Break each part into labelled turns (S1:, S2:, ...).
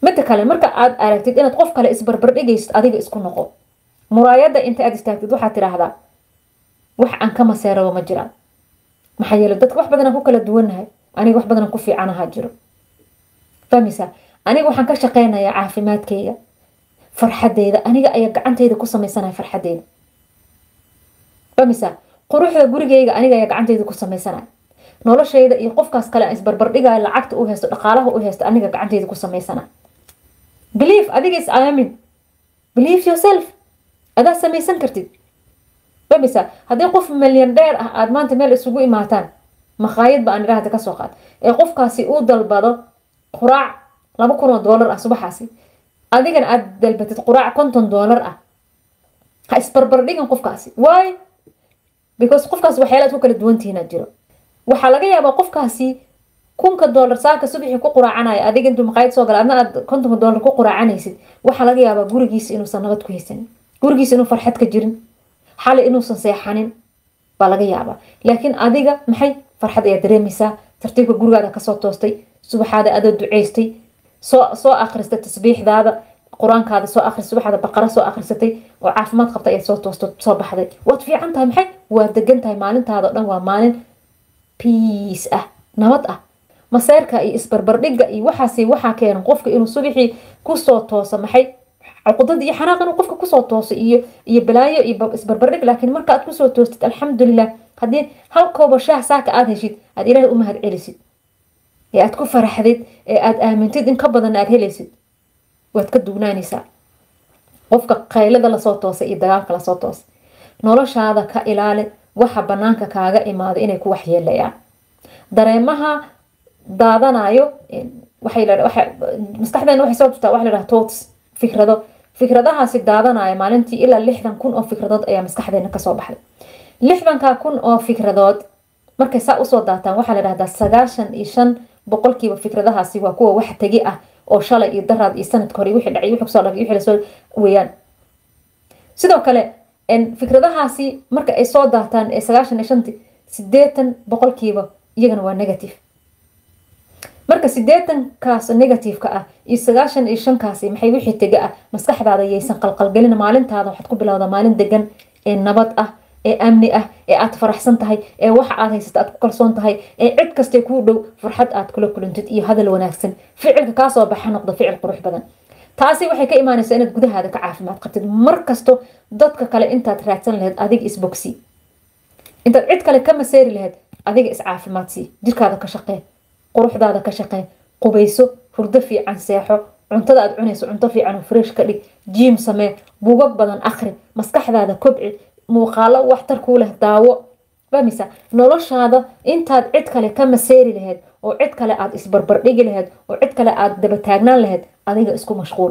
S1: mid kale marka aad aragtid inaad qof kale isbarbar dhigaysid adiga isku noqo muraayada inta aad istaagtid waxa tiraahdaa wax aan ka maseero ma jiraan maxay yeelay dadka wax badan ku kala duwanahay aniga wax badan ku fiicanaha jiro famisa aniga waxaan ka shaqeynayaa caafimaadkayga farxadeeda aniga ayaa gacantayda ku sameysanahay farxadeeda famisa quruxda gurigayga aniga ayaa gacantayda ku sameysanahay noloshayda iyo qofkaas kale isbarbar dhigaay lacagta u haysto dhaqaalaha u haysto aniga gacantayda ku sameysanahay believe adiga is aamin believe yourself adaa sameysan kartid famisa haddii qof milyan dheer ah aad maanta meel isugu imaataan maqaayad ba aan idhaahda ka soo qaad ee qofkaasi uu dalbado quraac $2,000 ah subaxaasi adigana aad dalbatid quraac $50 ah ha isbarbar dhigan qofkaasi why because qofkaas waxyaalaad ku kala duwantihiin jiro waxa laga yaabaa qofkaasi $1,000 saaka subaxii ku quraacanaya adiga intuu maqaayad soo galay adna aad $50 ku quraacanaysid waxa laga yaabaa gurigiisa inuu sanad ku haysan gurigiisa inuu farxad ka jirin xal inuu san seexanin baa laga yaabaa laakiin adiga maxay farxad ay dareemaysaa tartiibka gurigaada ka soo toostay subaxaada aad duceystay soo akhristay tasbiixdaada quraankaada soo akhris subaxaada baqara soo akhrisatay oo caafimaad qabta ay soo toosto soo baxday waad fiican tahay maxay waa degan tahay maalintaada dhan waa maalin peace ah nabad ah maseerka iyo isbarbardhiga iyo waxa keenan qofka inuu subaxii ku soo tooso maxay عقدة iyo xanaaq inuu qofka ku soo tooso iyo balaayo iyo isbarbardhig laakiin marka aad ku soo toostid alxamdulillah hadii hal koob shaah saaka aad heshid aad ilaahay u mahad celisid ee aad ku faraxdid ee aad aamintid in ka badan aad helaysid waad ka dugnaanaysaa qofka qaylada la soo toosay iyo dagaalka la soo toosay noloshaada ka ilaali waxa banaanka kaaga imaado inay ku waxyeelayaan dareemaha daadanayo maskaxdeena waxay soo jirtaa wax la yiraahdo thoughts fikradahaasi daadanaya maalintii ilaa 60,000 oo fikradood ayaa maskaxdeena ka soo baxday 60,000 oo fikradood markay saa u soo daataan waxa la yiraahdaa 95% fikradahaasi waa kuwa wax tagi ah oo shalay iyo daraad iyo sanadka hore wixii dhacay wixii soo dhacay wixii la soo weeyaan sidoo kale fikradahaasi marka ay soo daataan 80% iyagana waa negative marka 80 kaas negative ka ah iyo 95 kaasi maxay wixii taga ah maskaxdaada yeysan qalqalgelin maalintaada waxaad ku bilowdaa maalin degan ee nabad ah ee amni ah ee aad faraxsan tahay ee waxa aad haysato aad ku kalsoon tahay ee cid kasta ku dhow farxad aad kula kulantid iyo hadal wanaagsan ficilka ka soo baxa noqdo ficil qurux badan taasi waxay ka imaanaysaa inaad gudahaada ka caafimaad qabtid markasto dadka kale intaad raadsan lahayd adiga isboxi intaad cid kale ka maseeri lahayd adiga is caafimaad si jirkaada ka shaqee quruxdaada ka shaqee qubayso hurdo fiican seexo cuntada aad cunayso cunto fiican oo fresh ka dhig gym samee buugag badan akhri maskaxdaada kobci muuqaalo waxtar ku leh daawo famisa noloshaada intaad cid kale ka maseeri lahayd oo cid kale aad isbarbar dhigi lahayd oo cid kale aad daba taagnaan lahayd adiga isku mashquul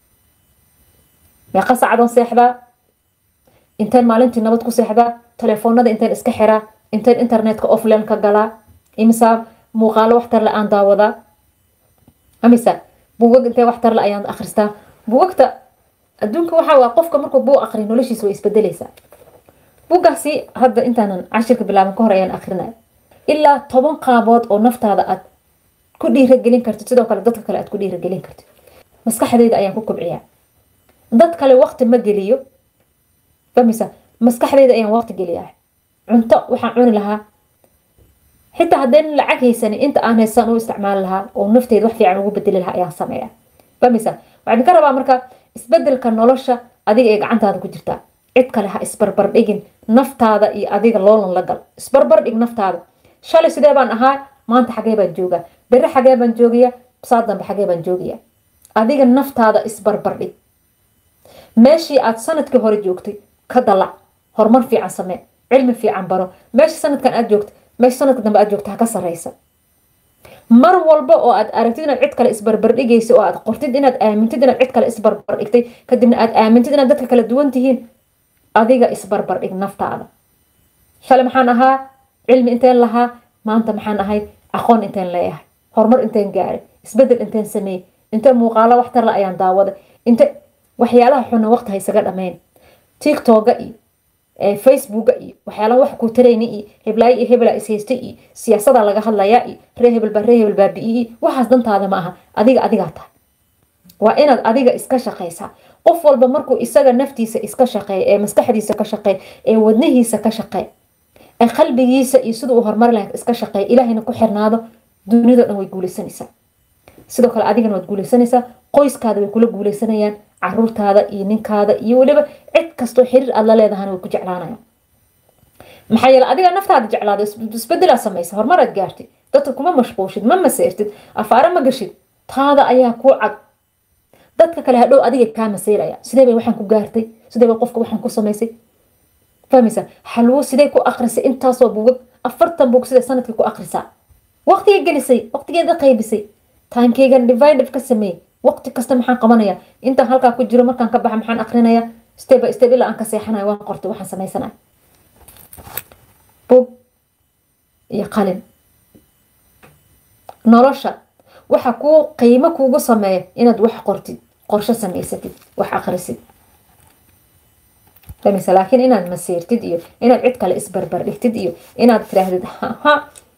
S1: meeqa saacadoon seexdaa intaan maalintii nabad ku seexdaa telefoonada intaan iska xiraa intaan internetka offline ka galaa imisa muuqaalo waxtar la aan daawadaa amisa buugag intee waxtar la ayaan akhristaa buugagta adduunka waxa waa qofka markuu buug akhriyo noloshiisa way isbedelaysaa buugaasi hadda intaanan cashirka bilaaban ka hor ayaan akhrinaya ilaa 10 qaabood oo naftaada aad ku dhiirigelin kartid sidoo kale dadka kale aad ku dhiirigelin kartid maskaxdayda ayaan ku kobciyaa dad kale waqti ma geliyo famisa maskaxdayda ayaan waqti geliyaa cunto waxaan cuni lahaa حتى هدين لعك هيساني انت انا هيسان استعمال لها ونفتيد وحفي عن وبدل لها ايان سمية فمثال بعد كربا مركا اسبدل كنولوشا اديق ايق عنتا هذا كجرتا عدك لها اسبربر ايقن نفت هذا اي اديق اللولن لقل اسبربر ايق نفت هذا شالي سيدابان اها ما انت حقيبان جوغا بري حقيبان جوغيا بصادن بحقيبان جوغيا اديق النفت هذا اسبربر ايق ماشي اد سند كهوري جوغتي كدلع هرمون في عن سمية علم في عن برو ماشي سند كان اد جوغتي meesha sanadka dambe aad joogtaa ka sareysa mar walba oo aad aragtid inaad cid kale isbarbar dhigayso oo aad qortid inaad aamintid inaad cid kale isbarbar dhigtay kadibna aad aamintid inaad dadka kala duwan tihiin adiga isbarbar dhig naftaada shalay maxaan ahaa cilmi inteen lahaa maanta maxaan ahay aqoon inteen leeyahay horumar inteen gaaray isbedel inteen sameeyay inta muuqaalo waxtar la ayaan daawaday inta waxyaalaha xun waqti haysaga dhameyn TikTok-ga Facebook waxyaalaha wax ku tarayni heblaay hebla isheystay siyaasadda laga hadlayaa reehebel baa bi'i waxaas dantaada ma aha adiga tahay waa inaad adiga iska shaqaysaa qof walba markuu isaga naftiisa iska shaqeey ee maskaxdiisa ka shaqeey ee wadnihiisa ka shaqeey ee qalbigiisa iyo sidoo uu horumar lahayd iska shaqeey ilaahayna ku xirnaado dunida dhan way guuleysanaysaa sidoo kale adigana waad guuleysanaysaa qoyskaada way kula guuleysanayaan caruurtaada iyo ninkaada iyo waliba cid kastoo xiriir aad la leedahana way ku jeclaanayaan maxaa yeelay adiga naftaada jeclaado isbedel aad samaysa horumar aad gaartid dadka kuma mashquushid ma maseertid afaara ma gashid taada ayaa ku cad dadka kale hadhow adiga kaa maseeraya sidee bay waxaan ku gaartay sidee bay qofka waxaan ku samaysay fahmaysa xalwo sidee ku akhrisay intaasoo buugag 40 buug sidee sanadkii ku akhrisaa waqtiga gelisay waqtigeeda qaybisay taankeygan divided ka sameey waqti kasta maxaan qabanaya inta halka ku jiro markaan ka baxa maxaan akhrinaya step by step ila aan ka seexanayo waan qortay waxaan sameysanayo buug iyo qalin nolosha waxa ku qiimo kuugu sameeya inaad wax qortid qorshe samaysatid wax akhrisid fahmaysa laakiin inaad maseertid iyo inaad cid kale isbarbar dhigtid iyo inaad tiraahdid ha